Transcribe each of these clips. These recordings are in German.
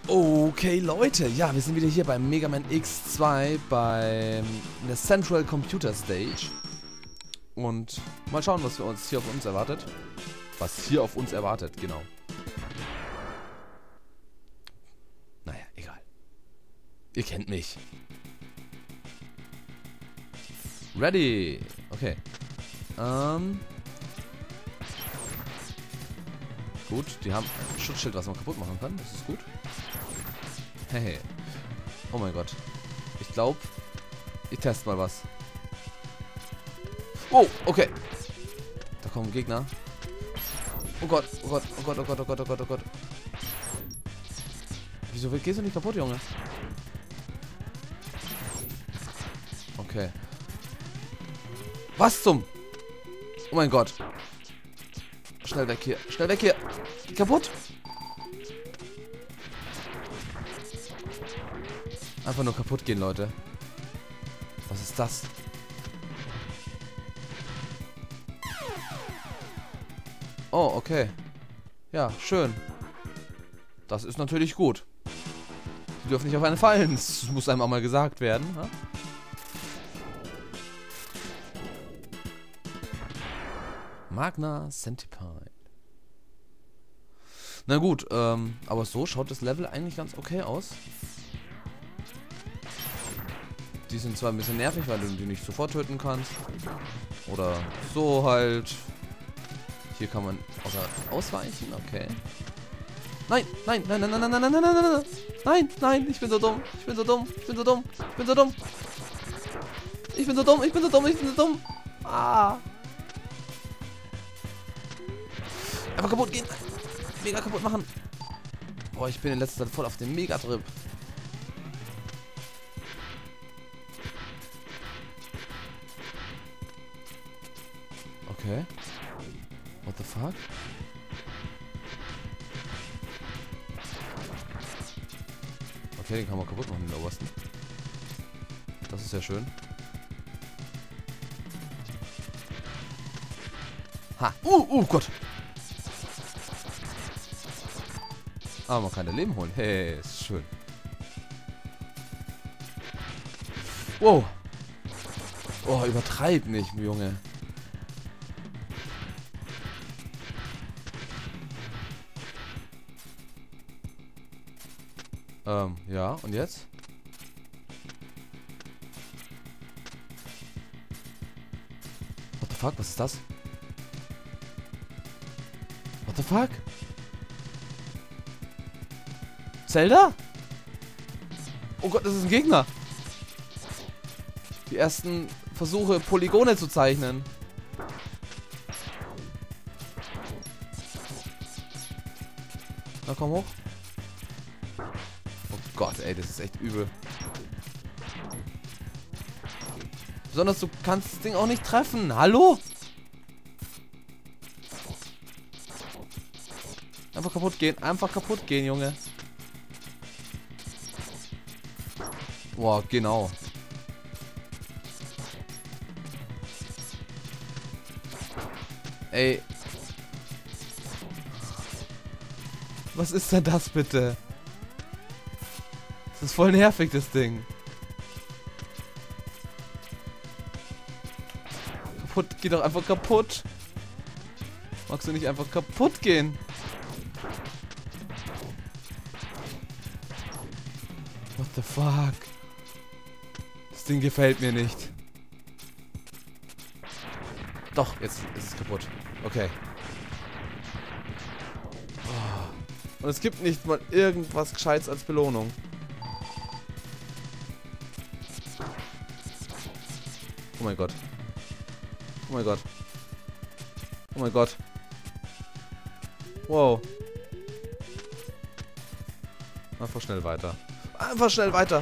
Okay, Leute, ja, wir sind wieder hier beim Mega Man X2 bei der Central Computer Stage. Und mal schauen, was hier auf uns erwartet. Was hier auf uns erwartet, genau. Naja, egal. Ihr kennt mich. Ready. Okay. Gut, die haben ein Schutzschild, was man kaputt machen kann. Das ist gut. Hey. Oh mein Gott. Ich glaube, ich teste mal was. Oh, okay. Da kommen Gegner. Oh Gott, oh Gott, oh Gott, oh Gott, oh Gott, oh Gott, oh Gott. Wieso gehst du nicht kaputt, Junge? Okay. Was zum? Oh mein Gott. Schnell weg hier. Schnell weg hier. Kaputt. Einfach nur kaputt gehen, Leute. Was ist das? Oh, okay. Ja, schön. Das ist natürlich gut. Die dürfen nicht auf einen fallen. Das muss einem auch mal gesagt werden. Ja? Magna Centipede. Na gut, aber so schaut das Level eigentlich ganz okay aus. Die sind zwar ein bisschen nervig, weil du die nicht sofort töten kannst. Oder so halt. Hier kann man ausweichen, okay. Nein, nein, nein, nein, nein, nein, nein, nein, nein, nein, nein, nein, nein, ich bin so dumm, ich bin so dumm, ich bin so dumm, ich bin so dumm. Ich bin so dumm, ich bin so dumm, ich bin so dumm. Ah. Einfach kaputt gehen. Mega kaputt machen. Boah, ich bin in letzter Zeit voll auf dem Mega-Trip. Okay. What the fuck? Okay, den kann man kaputt machen, den obersten. Das ist ja schön. Ha! Gott! Aber man kann das Leben holen. Hey, ist schön. Wow! Oh, übertreib nicht, Junge. Ja, und jetzt? What the fuck, was ist das? What the fuck? Zelda? Oh Gott, das ist ein Gegner. Die ersten Versuche, Polygone zu zeichnen. Na, komm hoch. Oh Gott, ey, das ist echt übel. Besonders du kannst das Ding auch nicht treffen. Hallo? Einfach kaputt gehen. Einfach kaputt gehen, Junge. Boah, genau. Ey. Was ist denn das bitte? Das ist voll nervig, das Ding. Kaputt, geh doch einfach kaputt. Magst du nicht einfach kaputt gehen? What the fuck? Das Ding gefällt mir nicht. Doch, jetzt ist es kaputt. Okay. Oh. Und es gibt nicht mal irgendwas Gescheites als Belohnung. Oh mein Gott. Oh mein Gott. Oh mein Gott. Wow. Einfach schnell weiter. Einfach schnell weiter.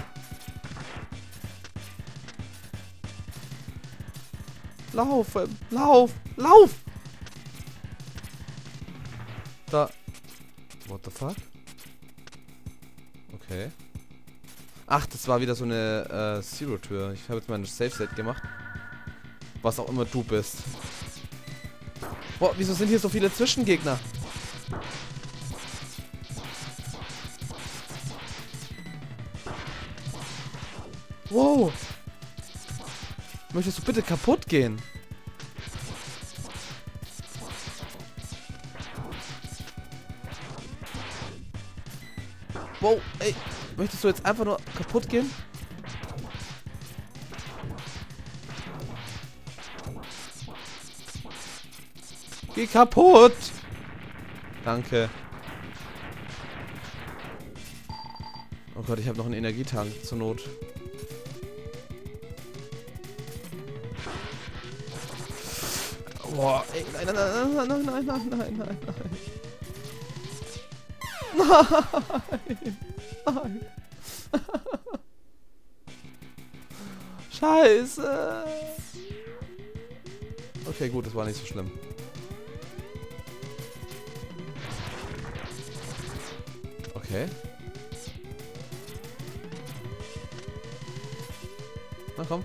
Lauf, lauf, lauf! Da. What the fuck? Okay. Ach, das war wieder so eine Zero-Tür. Ich habe jetzt mal ein Safe-Set gemacht. Was auch immer du bist. Boah, wieso sind hier so viele Zwischengegner? Wow. Möchtest du bitte kaputt gehen? Wow, ey. Möchtest du jetzt einfach nur kaputt gehen? Geh kaputt! Danke. Oh Gott, ich habe noch einen Energietank zur Not. Boah, ey, nein, nein, nein, nein, nein, nein, nein, nein, nein, nein. Nein. Scheiße. Okay, gut, das war nicht so schlimm. Okay. Na komm.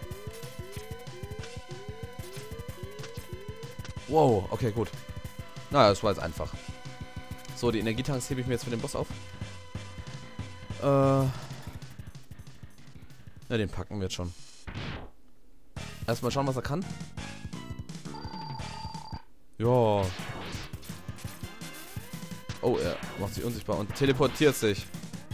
Wow, okay, gut. Naja, das war jetzt einfach. So, die Energietanks hebe ich mir jetzt für den Boss auf. Ja, den packen wir jetzt schon. Erstmal schauen, was er kann. Ja. Oh, er macht sich unsichtbar und teleportiert sich.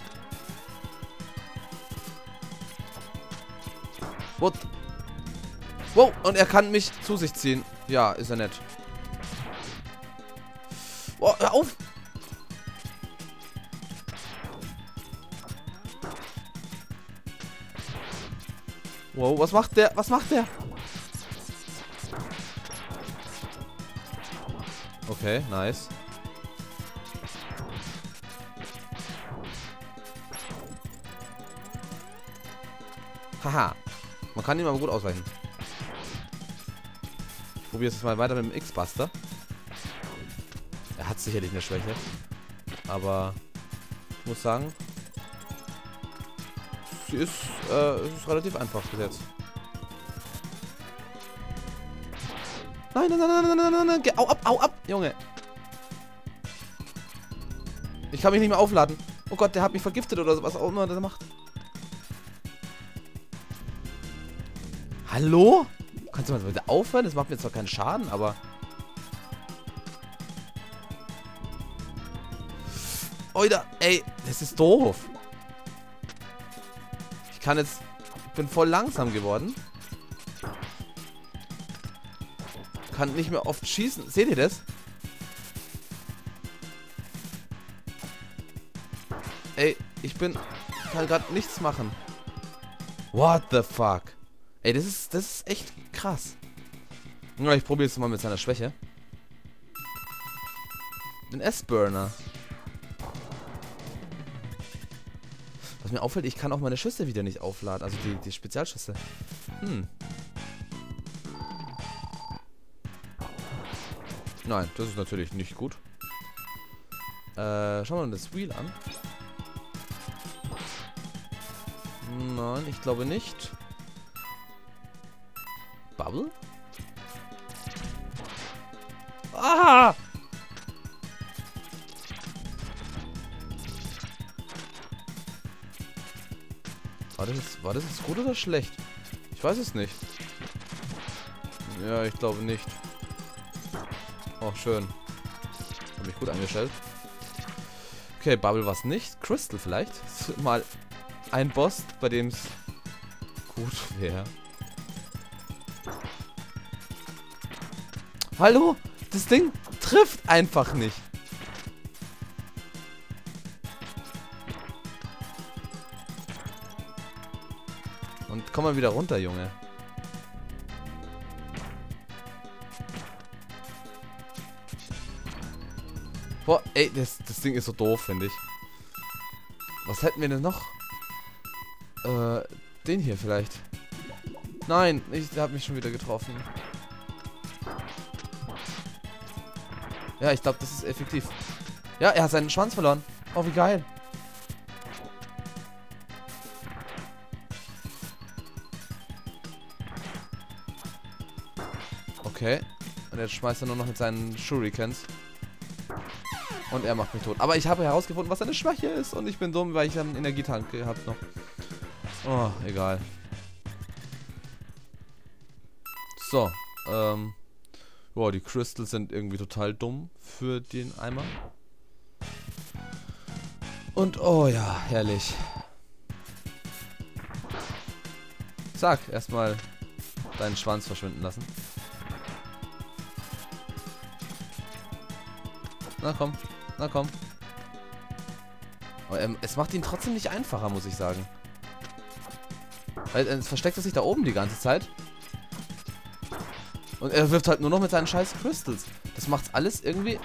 What? Wow, und er kann mich zu sich ziehen. Ja, ist er nett. Oh, hör auf! Wow, was macht der? Was macht der? Okay, nice. Haha. Man kann ihm aber gut ausweichen. Ich probiere es jetzt mal weiter mit dem X-Buster. Er hat sicherlich eine Schwäche. Aber ich muss sagen, es ist relativ einfach bis jetzt. Nein, nein, nein, nein, nein, nein, nein, au ab, Junge. Ich kann mich nicht mehr aufladen. Oh Gott, der hat mich vergiftet oder was auch immer der macht. Hallo? Kannst du mal bitte aufhören? Das macht mir zwar keinen Schaden, aber... Oida, ey, das ist doof. Ich kann jetzt... Ich bin voll langsam geworden. Kann nicht mehr oft schießen. Seht ihr das? Ey, ich kann gerade nichts machen. What the fuck? Ey, das ist echt krass. Ja, ich probiere es mal mit seiner Schwäche. Den S-Burner. Was mir auffällt, ich kann auch meine Schüsse wieder nicht aufladen. Also die Spezialschüsse. Nein, das ist natürlich nicht gut. Schauen wir uns das Wheel an. Nein, ich glaube nicht. Bubble? Ah! War das jetzt gut oder schlecht? Ich weiß es nicht. Ja, ich glaube nicht. Oh, schön. Hab mich gut angestellt. Okay, Bubble war es nicht. Crystal vielleicht. Mal ein Boss, bei dem es gut wäre. Hallo? Das Ding trifft einfach nicht. Und komm mal wieder runter, Junge. Boah, ey, das Ding ist so doof, finde ich. Was hätten wir denn noch? Den hier vielleicht. Nein, der hat mich schon wieder getroffen. Ja, ich glaube, das ist effektiv. Ja, er hat seinen Schwanz verloren. Oh, wie geil. Okay. Und jetzt schmeißt er nur noch mit seinen Shurikens. Und er macht mich tot. Aber ich habe herausgefunden, was seine Schwäche ist. Und ich bin dumm, weil ich einen Energietank gehabt noch. Oh, egal. So, boah, die Crystals sind irgendwie total dumm für den Eimer. Und, oh ja, herrlich. Zack, erstmal deinen Schwanz verschwinden lassen. Na komm, na komm. Aber, es macht ihn trotzdem nicht einfacher, muss ich sagen. Weil es versteckt sich da oben die ganze Zeit. Und er wirft halt nur noch mit seinen scheiß Crystals. Das macht's alles irgendwie...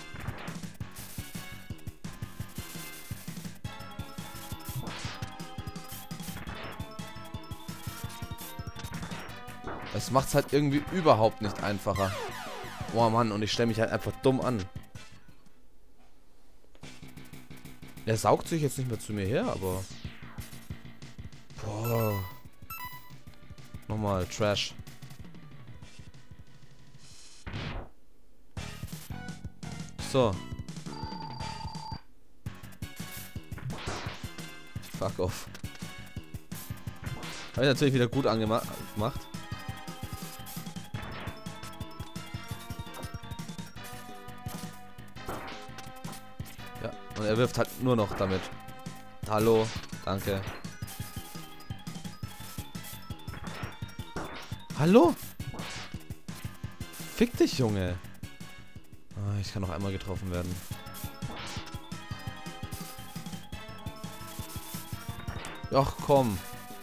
Es macht's halt irgendwie überhaupt nicht einfacher. Boah, Mann, und ich stelle mich halt einfach dumm an. Er saugt sich jetzt nicht mehr zu mir her, aber... Boah. Nochmal, Trash. So. Fuck off. Habe ich natürlich wieder gut gemacht. Ja, und er wirft halt nur noch damit. Hallo, danke. Hallo? Fick dich, Junge. Ah, ich kann noch einmal getroffen werden. Ach, komm.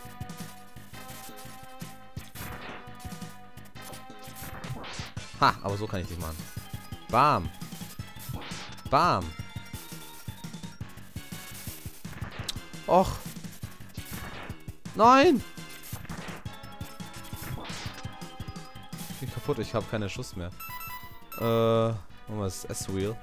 Ha, aber so kann ich dich machen. Bam. Bam. Och. Nein. Ich bin kaputt, ich habe keine Schuss mehr. Machen wir das S-Wheel.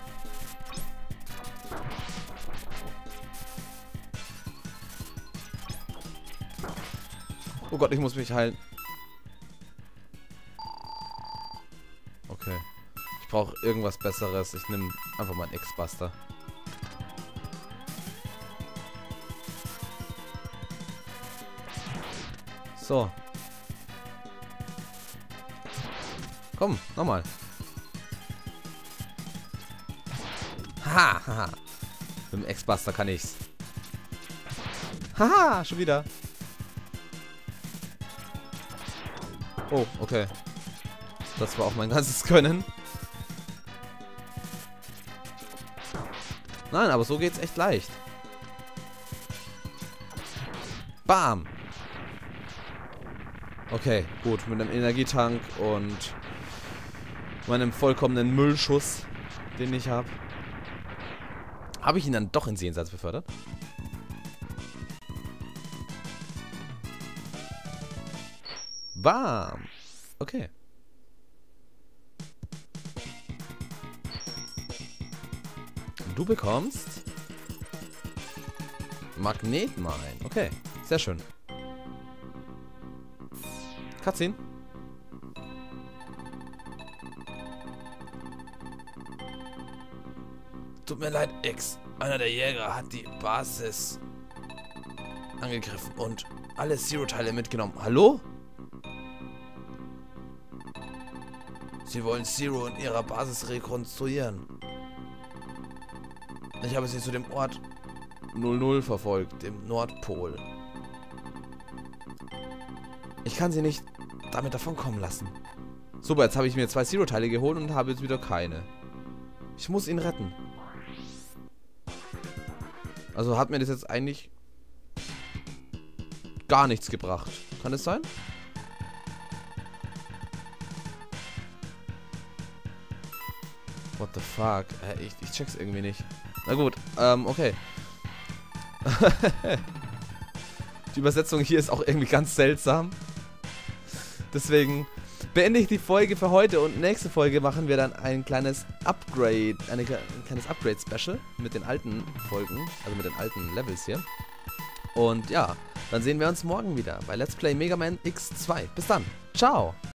Oh Gott, ich muss mich heilen. Okay. Ich brauche irgendwas Besseres. Ich nehme einfach mal einen X-Buster. So. Komm, nochmal. Haha, haha. Mit dem X-Buster kann ich's. Haha, schon wieder. Oh, okay. Das war auch mein ganzes Können. Nein, aber so geht's echt leicht. Bam. Okay, gut. Mit einem Energietank und meinem vollkommenen Müllschuss, den ich habe. Habe ich ihn dann doch ins Jenseits befördert? Bam. Okay. Du bekommst Magnetmine. Okay, sehr schön. Cutscene. Tut mir leid, X. Einer der Jäger hat die Basis angegriffen und alle Zero-Teile mitgenommen. Hallo? Sie wollen Zero in ihrer Basis rekonstruieren. Ich habe sie zu dem Ort 00 verfolgt, dem Nordpol. Ich kann sie nicht damit davonkommen lassen. Super, jetzt habe ich mir 2 Zero-Teile geholt und habe jetzt wieder keine. Ich muss ihn retten. Also hat mir das jetzt eigentlich gar nichts gebracht. Kann es sein? What the fuck? Ich check's irgendwie nicht. Na gut, okay. Die Übersetzung hier ist auch irgendwie ganz seltsam. Deswegen beende ich die Folge für heute und nächste Folge machen wir dann ein kleines Upgrade, ein kleines Upgrade-Special mit den alten Folgen, also mit den alten Levels hier. Und ja, dann sehen wir uns morgen wieder bei Let's Play Mega Man X2. Bis dann, ciao!